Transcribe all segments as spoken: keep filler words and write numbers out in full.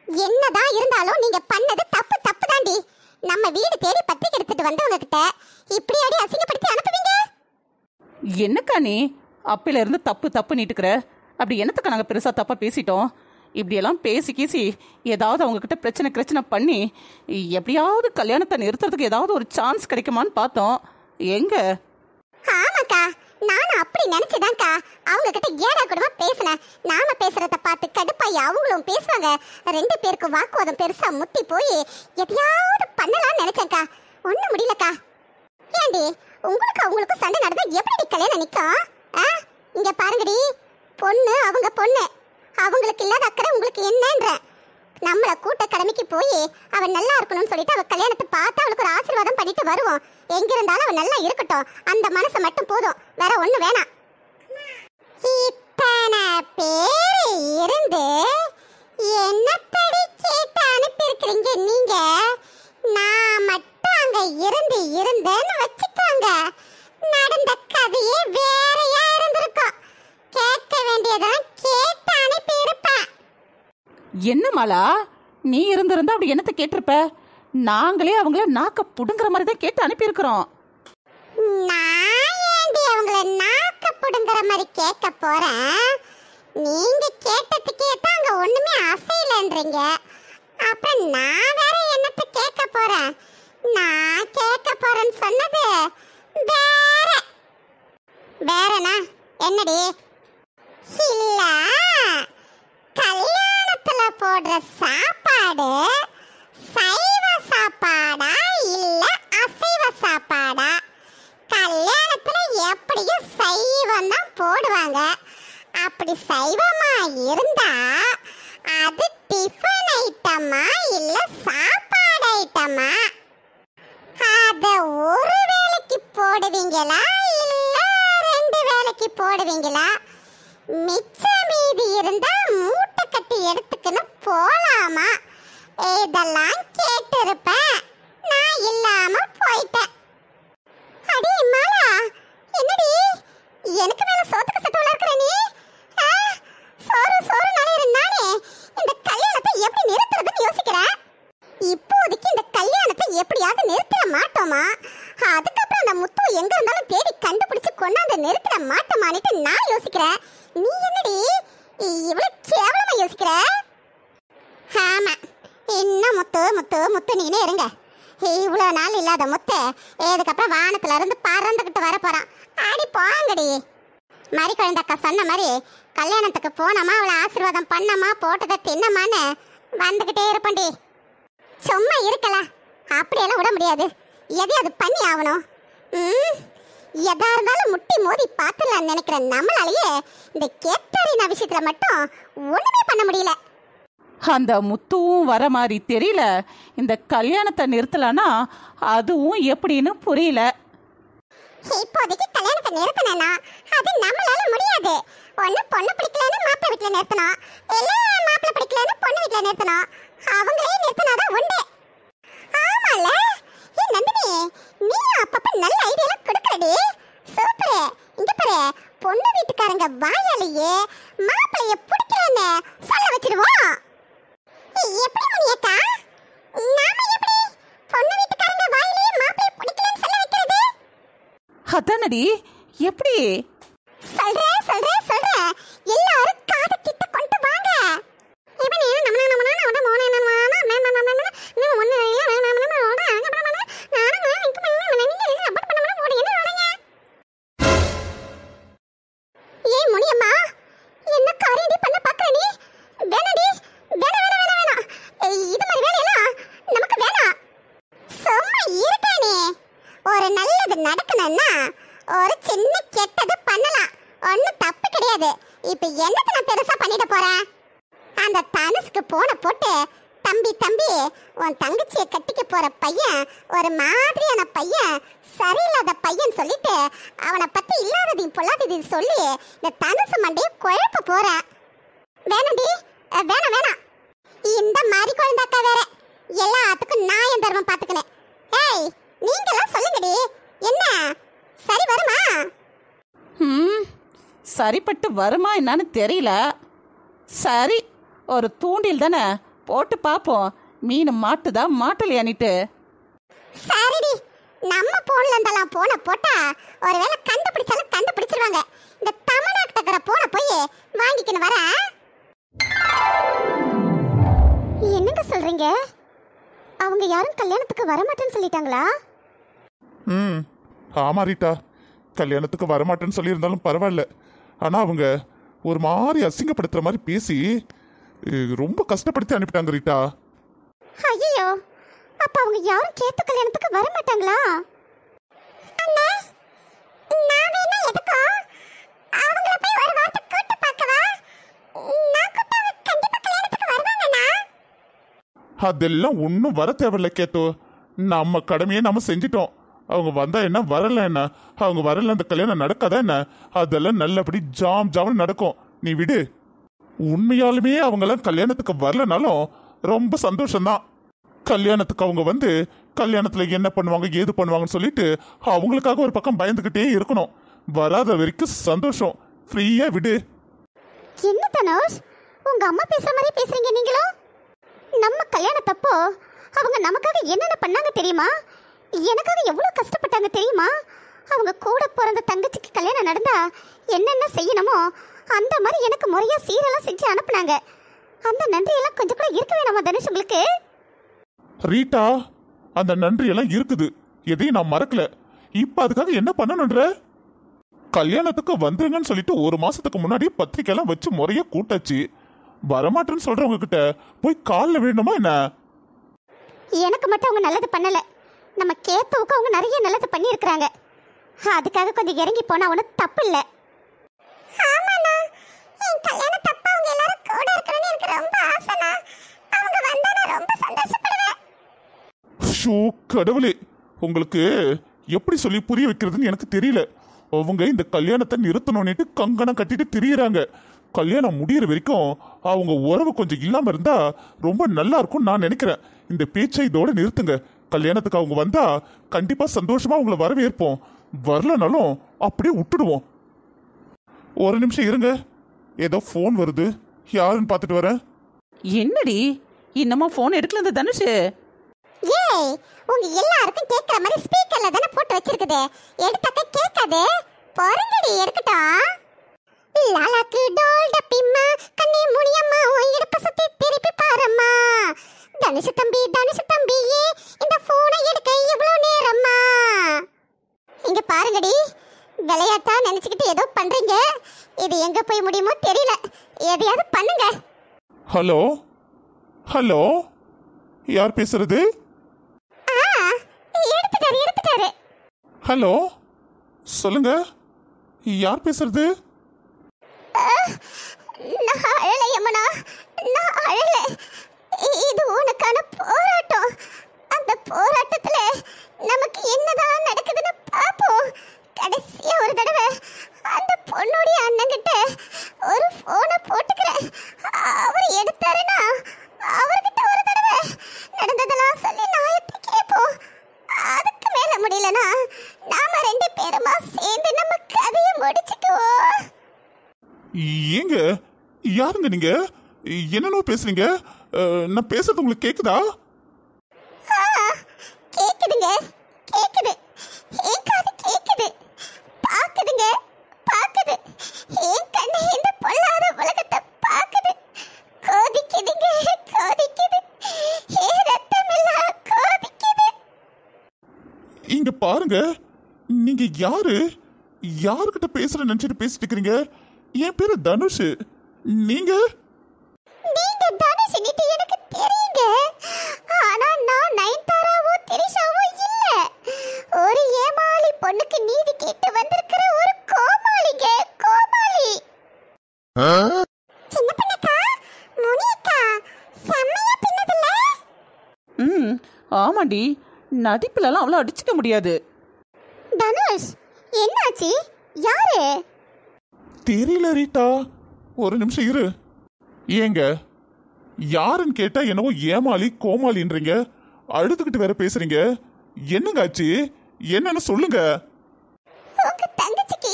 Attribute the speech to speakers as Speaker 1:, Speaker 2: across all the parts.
Speaker 1: என்னதான் இருந்தாலும் நீங்க பண்ணது தப்பு தப்பு தாண்டி. நம்ம வீடு தேடி பத்திரிக்கை எடுத்துட்டு வந்தவங்க கிட்ட இப்படி அடி அசிங்கப்படுத்தி அனுப்புவீங்க?
Speaker 2: என்னக்கா நீ அப்பில இருந்து தப்பு தப்பு நீட்டுக்கிற? அப்படி என்னத்துக்கு நாங்கள் பெருசாக தப்பாக பேசிட்டோம்? இப்படியெல்லாம் பேசி கீசி ஏதாவது அவங்கக்கிட்ட பிரச்சனை பிரச்சனை பண்ணி எப்படியாவது கல்யாணத்தை நிறுத்துறதுக்கு ஏதாவது ஒரு சான்ஸ் கிடைக்குமான்னு பார்த்தோம். எங்க?
Speaker 1: ஆமாக்கா, நானும் அப்படி நினைச்சுதான்க்கா அவங்க கிட்ட ஏடா கூடமா பேசினேன். நாம பேசுறத பார்த்து கடுப்பாயி அவங்களும் பேசுவாங்க. ரெண்டு பேருக்கு வாக்குவாதம் பெருசா முத்தி போய் எதையாவது பண்ணலாம்னு நினைச்சேன்க்கா. ஒண்ணும் முடியலக்கா. ஏண்டி உங்களுக்கு அவங்களுக்கும் சண்டை நடந்தா எப்படி கல்யாணம் நிற்கும்? ஆ இங்க பாருங்கடி, பொண்ணு அவங்க பொண்ணு, அவங்களுக்கு இல்லாத அக்கறை உங்களுக்கு என்னன்ற. நம்மள கூட்ட கடமைக்கு போய் அவன் நல்லா இருக்கணும்னு சொல்லிட்டு அவ கல்யாணத்தை பார்த்து அவளுக்கு ஒரு ஆசீர்வாதம் பண்ணிட்டு வருவோம். எங்க இருந்தாலும் அவன் நல்லா இருக்கட்டும், அந்த மனசு மட்டும் போதும், வேற ஒண்ணு வேணாம். இத்தனை பேர் இருந்து என்னத்தடி கேட்டு அனுப்பியிருக்கிறீங்க நீங்க? நான் மட்டும் அங்க இருந்து இருந்தேன்னு வச்சுக்கோங்க, நடந்த கதையே வேறையா இருந்திருக்கும். கேட்க வேண்டியதான் கேட்டு அனுப்பி இருப்பேன்.
Speaker 2: என்ன மாலா, நீ இருந்திருந்தா அப்படி என்னத்தை கேட்டிருப்ப? நாங்களே அவங்கள நாக்க புடுங்குற மாதிரி தான் கேட்டு அனுப்பியிருக்கிறோம்.
Speaker 1: நான் ஏண்டி அவங்கள நாக்க புடுங்குற மாதிரி கேட்க போறேன்? நீங்க கேட்டதுக்கே தான் அங்க ஒண்ணுமே அசையலன்றீங்க. அப்புறம் நான் வேற என்னத்தை கேட்க போறேன்? நான் கேட்க போறேன்னு சொன்னது வேற. வேறனா என்னடி? இல்ல, கல்யாணத்துல போடுற சாப்பாடு சைவ சாப்பாடா இல்ல அசைவ சாப்பாடா? கல்யாணத்துல எப்படியும் சைவம் தான் போடுவாங்க. அப்படி சைவமா இருந்தா அது டிஃபன் ஐட்டமா இல்ல சாப்பாடு ஐட்டமா? அத ஒரு வேளைக்கு போடுவீங்களா இல்ல ரெண்டு வேளைக்கு போடுவீங்களா? மிச்ச மீதி இருந்தா மூட்டை கட்டி எடுத்துக்கின்னு போலாமா? இதெல்லாம் கேட்டு இருப்பேன். நான் இல்லாம போயிட்டேன். அடி மாலா, என்னடி எனக்கு மேல சோத்துக்கு சத்தவளா இருக்கிற நீ? சோறு சோறு நாளே நானே இந்த கல்யாணத்தை எப்படி நிறுத்துறதுன்னு யோசிக்கிறேன். இப்போதைக்கு இந்த கல்யாணத்தை எப்படியாவது நிறுத்த மாட்டோமா? அதுக்கப்புறம் அந்த முத்து எங்க இருந்தாலும் தேடி கண்டுபிடிச்சு கொண்டாந்து நிறுத்த மாட்டோமானிட்டு நான் யோசிக்கிறேன். நீ என்னடி இவ்வளவு கேவலமா யோசிக்கிற? ஆமா, இன்னும் முத்து முத்து முத்து நீனே இருங்க. இவ்வளவு நாள் இல்லாத முத்து இதுக்கப்புறம் வானத்துல இருந்து பறந்துகிட்டு வர போறான். ஆடி போங்கடி. மறி குழந்தக்கா சொன்ன மாதிரி கல்யாணத்துக்கு போனோமா, அவளை ஆசீர்வாதம் பண்ணமா, போட்டதை தின்னமான்னு வந்துகிட்டே இருப்பண்டி. சும்மா இருக்கல, அப்படியெல்லாம் விட முடியாது. எதையாவது பண்ணி ஆகணும். ம் எதா இருந்தாலும் முட்டி மோதி பார்த்துலான்னு நினைக்கிற நம்மளாலேயே இந்த கேட்டரினா விஷயத்துல மட்டும் ஒண்ணுமே பண்ண முடியல.
Speaker 2: அந்த முத்துவும் வர மாதிரி தெரியல. இந்த கல்யாணத்தை நிறுத்தலானா அதுவும் எப்படின்னு புரியல.
Speaker 1: இப்போதைக்கு கல்யாணத்தை நிறுத்தணும்னா அது நம்மளால முடியாது. ஒண்ணு பொண்ணு பிடிக்கலன்னு மாப்பிள்ளை வீட்டுல நிறுத்தணும், இல்ல மாப்பிள்ளை பிடிக்கலன்னு பொண்ணு வீட்டுல நிறுத்தணும். அவங்களே நிறுத்தினாதான் உண்டு. ஆமால, ஏ நந்தினி, நீ அப்பப்ப நல்ல ஐடியா கொடுக்கறடி. சூப்பர். இங்க பாரு, பொண்ணு வீட்டுக்காரங்க வாயாலேயே மாப்பிள்ளைய பிடிக்கலன்னு சொல்ல வச்சிருவோம். எப்படி முனியக்கா? நாம எப்படி பொண்ணு வீட்டுக்காரங்க வாயிலேயே மாப்பிள்ளைய பிடிக்கலன்னு சொல்ல வைக்கிறது?
Speaker 2: அதானடி, எப்படி?
Speaker 1: சொல்றேன் சொல்றேன் சொல்றேன், எல்லாரும் காது கிட்ட கொண்டு வாங்க. இவனே நம்ம நம்ம நம்ம நம்ம மோனே நம்ம நம்ம நம்ம நம்ம நம்ம ஒண்ணு நம்ம நம்ம நம்ம ஓட அங்க நம்ம நம்ம நானே நான் இங்க பண்ண நீங்க சப்போர்ட் பண்ண பண்ண ஓடி என்ன ஓடுங்க? ஏய் முனியம்மா, என்ன காரியடி பண்ண பாக்குற நீ? வேணாடி, வேணா வேணா வேணா வேணா, இது மாதிரி வேலையெல்லாம் நமக்கு வேணாம். சும்மா இருக்கா நீ? ஒரு நல்லது நடக்கணும்னா ஒரு சின்ன கெட்டது பண்ணலாம், ஒன்னும் தப்பு கிடையாது. இப்ப என்னத்தை நான் பெருசா பண்ணிட போறேன்? அந்த தனுஷ்க்கு போன போட்டு, தம்பி தம்பி உன் தங்கச்சியை கட்டிக்க போற பையன் ஒரு மாதிரியான பையன், சரியில்லாத பையன் சொல்லிட்டு அவனை பத்தி இல்லாததையும் பொல்லாததையும் சொல்லி இந்த தனுசு மண்டையை குழப்ப போறேன். வேணாண்டி, வேணாம் வேணாம். இந்த மாதிரி குழந்தாக்கா வேற எல்லாத்துக்கும் நியாயம் தர்மம் பாத்துக்கினேன். ஏய் நீங்கெல்லாம் சொல்லுங்கடி, என்ன சரி வருமா?
Speaker 2: ம் சரிப்பட்டு வருமா என்னன்னு தெரியல. சரி, ஒரு தூண்டில் தானே போட்டு பாப்போம் மீன் மாட்டுதா மாட்டலையானிட்டு.
Speaker 1: சரிடி, நம்ம போன்ல இருந்தெல்லாம் போன போட்டா ஒருவேளை கண்டுபிடிச்சாலும் கண்டுபிடிச்சிருவாங்க. இந்த தமிழ்நாட்டுல இருக்கிற போன போய் வாங்கிக்கணும் வர. என்னங்க சொல்றீங்க? அவங்க யாரும் கல்யாணத்துக்கு வரமாட்டேன்னு சொல்லிட்டாங்களா?
Speaker 3: ம் ஆமா ரீட்டா, கல்யாணத்துக்கு வரமாட்டேன்னு சொல்லியிருந்தாலும் பரவாயில்ல. ஆனால் அவங்க ஒரு மாதிரி அசிங்கப்படுத்துகிற மாதிரி பேசி ரொம்ப கஷ்டப்படுத்தி அனுப்பிட்டாங்க ரீட்டா.
Speaker 1: ஐயோ, அப்ப அவங்க யாரும் கேத்த கல்யாணத்துக்கு வரமாட்டாங்களா? அண்ணா, நான் வேணா எதுக்கு அவங்கள போய் ஒரு வார்த்தை கூட்டி பார்க்கவா? நான் கூப்பிட்டா அவங்க கண்டிப்பா கல்யாணத்துக்கு வருவாங்கண்ணா.
Speaker 3: அதெல்லாம் ஒன்றும் வர தேவையில்ல கேத்தோ, நம்ம கடமையை நம்ம செஞ்சிட்டோம். அவங்க வந்தா என்ன வரல என்ன, அவங்க வரல அந்த கல்யாணம் நடக்காதா என்ன? அதெல்லாம் நல்லபடி ஜாம் ஜாம் நடக்கும், நீ விடு. உண்மையாலுமே அவங்கெல்லாம் கல்யாணத்துக்கு வரலனாலும் ரொம்ப சந்தோஷம்தான். கல்யாணத்துக்கு அவங்க வந்து கல்யாணத்தில் என்ன பண்ணுவாங்க ஏது பண்ணுவாங்கன்னு சொல்லிட்டு அவங்களுக்காக ஒரு பக்கம் பயந்துக்கிட்டே இருக்கணும். வராத வரைக்கும் சந்தோஷம், ஃப்ரீயா விடு.
Speaker 1: என்ன தனுஷ், உங்க அம்மா பேசுற மாதிரி பேசுறீங்க நீங்களும்? நம்ம கல்யாணத்தப்போ அவங்க நமக்காக என்னென்ன பண்ணாங்க தெரியுமா? எனக்காக எவ்வளவு கஷ்டப்பட்டாங்க தெரியுமா? அவங்க கூட பிறந்த தங்கச்சிக்கு கல்யாணம் நடந்தா என்னென்ன செய்யணுமோ அந்த மாதிரி எனக்கு முறையா சீரெல்லாம் செஞ்சு அனுப்புனாங்க. அந்த நன்றியெல்லாம் கொஞ்சம் கூட இருக்க வேணாமா தனுஷ் உங்களுக்கு?
Speaker 3: ரீட்டா, அந்த நன்றி எல்லாம் இருக்குது, எதையும் நான் மறக்கல. இப்ப அதுக்காக என்ன பண்ணணுன்ற? கல்யாணத்துக்கு வந்துருங்கன்னு சொல்லிட்டு ஒரு மாசத்துக்கு முன்னாடி பத்திரிக்கை எல்லாம் வச்சு முறையா கூட்டாச்சு. வரமாட்டேன்னு சொல்றவங்க கிட்ட போய் காலில் வேணுமா என்ன?
Speaker 1: எனக்கு மட்டும் அவங்க நல்லது பண்ணல, நம்ம கேத்தவுக்கு அவங்க நிறைய நல்லது பண்ணி இருக்கிறாங்க. அதுக்காக கொஞ்சம் இறங்கி போனா ஒன்றும் தப்பு இல்லை. ஆமாண்ணா, என் கல்யாண தப்பா அவங்க எல்லாரும் கூட இருக்கணும்னு எனக்கு ரொம்ப ஆசைண்ணா. அவங்க வந்தா நான் ரொம்ப சந்தோஷப்படுவேன்.
Speaker 3: ஷோ கடவுளே, உங்களுக்கு எப்படி சொல்லி புரிய வைக்கிறதுன்னு எனக்கு தெரியல. அவங்க இந்த கல்யாணத்தை நிறுத்தணும்னுட்டு கங்கணம் கட்டிட்டு திரியிறாங்க. கல்யாணம் முடியிற வரைக்கும் அவங்க உறவு கொஞ்சம் இல்லாம இருந்தா ரொம்ப நல்லா இருக்கும் நான் நினைக்கிறேன். இந்த பேச்சை இதோட நிறுத்துங்க. கல்யாணத்துக்கு அவங்க வந்தா கண்டிப்பா சந்தோஷமா அவங்கள வரவேற்போம், வரலனாலும் அப்படியே விட்டுடுவோம். ஒரு நிமிஷம் இருங்க, ஏதோ ஃபோன் வருது, யாருன்னு பார்த்துட்டு வரேன்.
Speaker 2: என்னடி இன்னமா ஃபோன் எடுக்கல இந்த தனுஷ்?
Speaker 1: ஏய், உங்க எல்லாருக்கும் கேக்குற மாதிரி ஸ்பீக்கர்ல தான போட்டு வச்சிருக்குது, எடுத்தக்க கேட்காது. பொறுங்கடி இருக்கட்டும். லாலாக்கு டோல் டப்பிம்மா கண்ணே முனியம்மா உன் இடுப்ப சுத்தி திருப்பி பாரம்மா. தனுஷ் தம்பி தனுஷ் தம்பியே இந்த போனை எடுக்க எவ்வளவு நேரம்மா. இங்க பாருங்கடி, விளையாட்டா நினைச்சுக்கிட்டு ஏதோ பண்றீங்க. இது எங்க போய் முடியுமோ தெரியல, எதையாவது பண்ணுங்க.
Speaker 3: ஹலோ ஹலோ, யார் பேசுறது?
Speaker 1: ஆ, எடுத்துட்டாரு எடுத்துட்டாரு.
Speaker 3: ஹலோ சொல்லுங்க, யார் பேசுறது?
Speaker 1: நான் அழல யமுனா, நான் அழல. இது உனக்கான போராட்டம். அந்த போராட்டத்துல நமக்கு என்னதான் நடக்குதுன்னு பாப்போம். கடைசியா ஒரு தடவை அந்த பொண்ணுடைய அண்ணங்கிட்ட ஒரு போனை போட்டுக்கிறேன். அவர் எடுத்தாருன்னா அவர்கிட்ட ஒரு தடவை நடந்ததெல்லாம் சொல்லி நாயத்தை கேட்போம். அதுக்கு மேல முடியலன்னா நாம ரெண்டு பேருமா சேர்ந்து நம்ம கதையை முடிச்சுக்குவோம்.
Speaker 3: ஏங்க, யாருங்க நீங்க? என்னென்ன பேசுறீங்க? நான் பேசுறது உங்களுக்கு கேக்குதா?
Speaker 1: கேக்குதுங்க, கேக்குது. ஏன் காது கேக்குது, பாக்குதுங்க, பாக்குது. ஏன் கண்ணு இந்த பொல்லாத உலகத்தை பாக்குது. கோதிக்குதுங்க, கோதிக்குது. ஏ ரத்தம் எல்லாம் கோதிக்குது.
Speaker 3: இங்க பாருங்க, நீங்க யாரு? யாருக்கிட்ட பேசுற நினைச்சிட்டு பேசிட்டு இருக்கீங்க? என் பேரு தனுஷ். நீங்க
Speaker 1: நீங்க தனுஷ் நீட்டு எனக்கு தெரியுங்க. ஆனா நான் நயன்தாராவோ திரிஷாவோ இல்ல. ஒரு ஏமாளி பொண்ணுக்கு நீதி கேட்டு வந்திருக்கிற ஒரு கோமாளிங்க, கோமாளி. சின்ன பொண்ணுக்கா, முனியக்கா, செம்மையா பின்னதுல.
Speaker 2: ம் ஆமாண்டி, நடிப்புலலாம் அவ்வளோ அடிச்சுக்க முடியாது.
Speaker 1: தனுஷ், என்னாச்சு? யாரு?
Speaker 3: தெரியல ரீட்டா, ஒரு நிமிஷம் இரு. ஏங்க, யாருன்னு கேட்டா என்னவோ ஏமாளி கோமாளின்றீங்க, அழுதுகிட்டு வேற பேசுறீங்க. என்னங்க ஆச்சு? என்னன்னு சொல்லுங்க.
Speaker 1: உங்க தங்கச்சிக்கு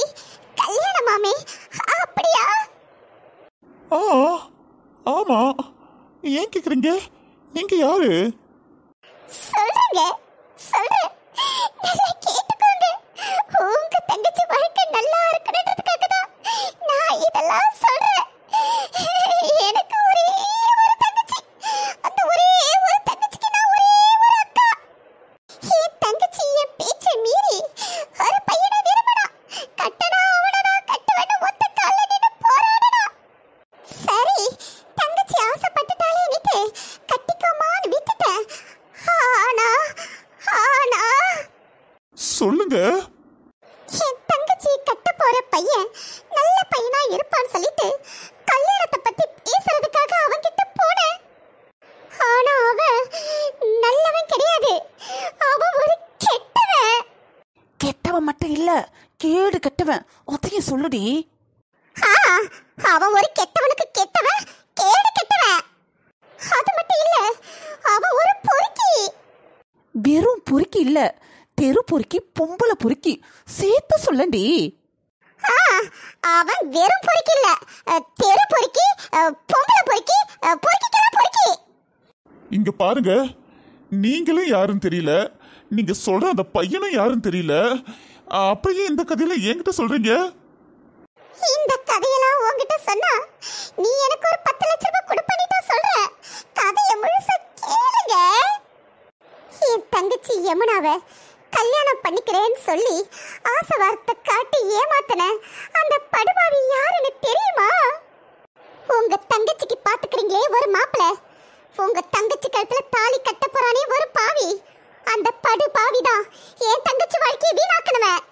Speaker 1: கல்யாணமாமே, அப்படியா?
Speaker 3: ஆ ஆமா, ஏன் கேக்குறீங்க? நீங்க யாரு?
Speaker 1: சொல்றேங்க, சொல்றேன். நல்லா கேட்டுக்கோங்க. உங்க தங்கச்சி வாழ்க்கை நல்லா இருக்கணுன்றதுக்காக தான் நான் இதெல்லாம் சொல்றேன். எனக்கு ஒரே ஒரு தங்கச்சி. அந்த ஒரே ஒரு தங்கச்சிக்கு நான் ஒரே ஒரு அக்கா. என் தங்கச்சி என் பேச்சை மீறி ஒரு பையனை விரும்பினா. கட்டணா அவனடா கட்டுவேன்னு ஒத்த கால்ல நின்னு போராடனா. சரி, தங்கச்சி ஆசைப்பட்டுட்டாளேன்னுட்டு கட்டிக்கோமான்னு விட்டுட்டேன். ஆனா ஆனா
Speaker 3: சொல்லுங்க.
Speaker 1: என் தங்கச்சி கட்ட போற பையன் நல்ல பையனா இருப்பான்னு சொல்லிட்டு கல்யாணத்தை பத்தி பேசுறதுக்காக அவன்கிட்ட போனேன். ஆனா அவன் நல்லவன் கிடையாது. அவன் ஒரு கெட்டவன்.
Speaker 2: கெட்டவன் மட்டும் இல்ல, கேடு கெட்டவன். அதையும் சொல்லுடி.
Speaker 1: ஆ, அவன் ஒரு கெட்டவனுக்கு கெட்டவன், கேடு கெட்டவன். அது மட்டும் இல்ல, அவன் ஒரு பொறுக்கி.
Speaker 2: வெறும் பொறுக்கி இல்ல, தெரு பொறுக்கி, பொம்பளை பொறுக்கி, சேர்த்து சொல்லண்டி.
Speaker 1: ஆ, அவன் வெறும் பொறுக்கி இல்ல, தெரு பொறுக்கி, பொம்பளை பொறுக்கி, பொறுக்கிக்கெல்லாம் பொறுக்கி.
Speaker 3: இங்க பாருங்க, நீங்களும் யாருன்னு தெரியல, நீங்க சொல்ற அந்த பையனும் யாருன்னு தெரியல. அப்படியே இந்த கதையில என்கிட்ட சொல்றீங்க?
Speaker 1: இந்த கதையெல்லாம் உன்கிட்ட சொன்னா நீ எனக்கு ஒரு பத்து லட்சம் ரூபாய் கொடுப்பேன்னு தான் சொல்ற. கதையை முழுசா கேளுங்க. என் தங்கச்சி யமுனாவை கல்யாணம் பண்ணிக்கிறேன்னு சொல்லி ஆசை வார்த்தை காட்டி ஏமாத்தின அந்த படுபாவி யாருன்னு தெரியுமா? உங்க தங்கச்சிக்கு பாத்துக்கிறீங்களே ஒரு மாப்பிள, உங்க தங்கச்சி கழுத்துல தாலி கட்ட போறானே ஒரு பாவி, அந்த படுபாவி தான் என் தங்கச்சி வாழ்க்கையை வீணாக்கணுவன்.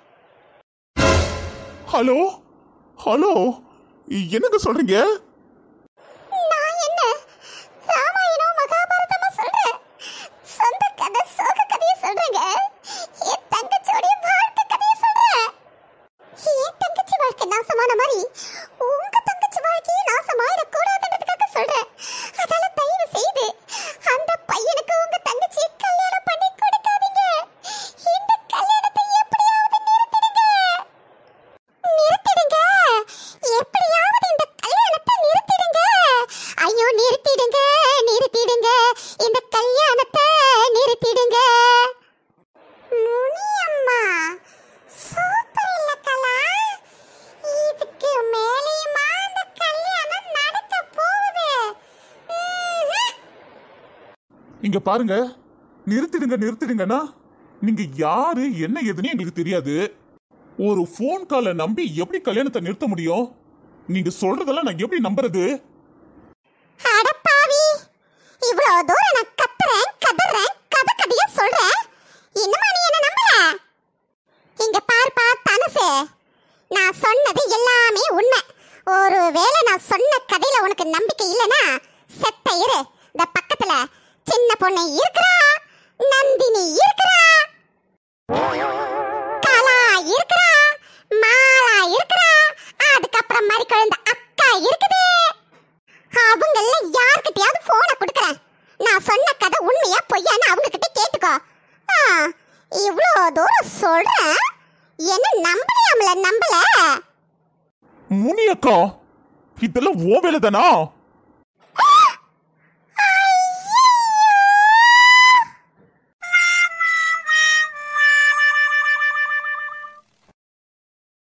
Speaker 3: ஹலோ ஹலோ, என்னங்க சொல்றீங்க?
Speaker 1: நான் என்ன ராமாயணம் மகாபாரதமா சொல்றேன்? சொந்த கதை சோக கதையை சொல்றேங்க. என் தங்கச்சியோட வாழ்க்கை கதையை சொல்றேன். என் தங்கச்சி வாழ்க்கை நாசமான மாதிரி உங்க தங்கச்சி வாழ்க்கையை நாசமாயிடக்கூடாதுன்றதுக்காக சொல்றேன். அதால தயவு செய்து அந்த பையனுக்கு உங்க தங்கச்சியை கல்யாணம் பண்ணி கொடுக்காதீங்க. இந்த கல்யாணத்தை எப்படியாவது நிறுத்திடுங்க. நிறுத்திடுங்க, எப்படியாவது இந்த கல்யாணத்தை நிறுத்திடுங்க. ஐயோ, நிறுத்திடுங்க, நிறுத்திடுங்க, இந்த கல்யாணத்தை நிறுத்திடுங்க. முனியம்மா, சூப்பர் இல்ல கலா? இதுக்கு மேலேயுமா இந்த கல்யாணம் நடக்க போகுது? ம்ஹும்.
Speaker 3: இங்க பாருங்க, நிறுத்திடுங்க நிறுத்திடுங்கன்னா நீங்க யாரு என்ன ஏதுன்னு எங்களுக்கு தெரியாது. ஒரு போன் காலை நம்பி எப்படி கல்யாணத்தை நிறுத்த முடியும்? நீங்க சொல்றதெல்லாம் நான் எப்படி நம்புறது?
Speaker 1: அடப்பாவி, இவ்வளவு தூரம் நான் கத்துறேன், கதறேன், கதை கதையா சொல்றேன். இன்னுமா நீ என்ன நம்பல? இங்க பார்ப்பா தனுசு, நான் சொன்னது எல்லாமே உண்மை. ஒருவேளை நான் சொன்ன கதையில உனக்கு நம்பிக்கை இல்லைன்னா செத்த இரு. இந்த பக்கத்துல சின்ன பொண்ணு இருக்கிறா, நந்தினி இருக்கிறா, கலா இருக்கிறா, மாலா இருக்கிறா, அதுக்கப்புறம் மாதிரி குழந்தை அக்கா இருக்குது. அவங்கள யார்கிட்டயாவது போனை கொடுக்கறேன். நான் சொன்ன கதை உண்மையா பொய்யான்னு அவங்க கிட்ட கேட்டுக்கோ. இவ்வளோ தூரம் சொல்றேன், என்ன நம்பலையாமல? நம்பல
Speaker 3: முனியக்கா, இதெல்லாம் ஓ வேலை தானா?